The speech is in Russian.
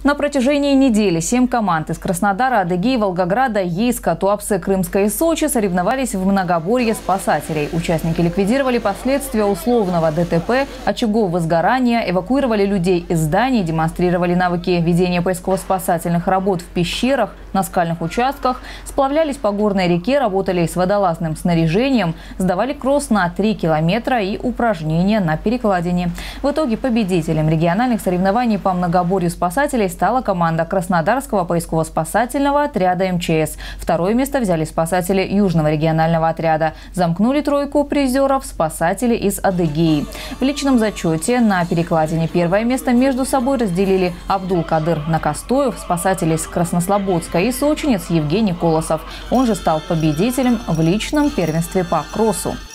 На протяжении недели 7 команд из Краснодара, Адыгеи, Волгограда, Ейска, Туапсе, Крымска и Сочи соревновались в многоборье спасателей. Участники ликвидировали последствия условного ДТП, очагов возгорания, эвакуировали людей из зданий, демонстрировали навыки ведения поисково-спасательных работ в пещерах, на скальных участках, сплавлялись по горной реке, работали с водолазным снаряжением, сдавали кросс на 3 километра и упражнения на перекладине. В итоге победителем региональных соревнований по многоборью спасателей стала команда Краснодарского поисково-спасательного отряда МЧС. Второе место взяли спасатели Южного регионального отряда. Замкнули тройку призеров спасатели из Адыгеи. В личном зачете на перекладине первое место между собой разделили Абдул-Кадыр Накостоев, спасатель из Краснослободска, и сочинец Евгений Колосов. Он же стал победителем в личном первенстве по кроссу.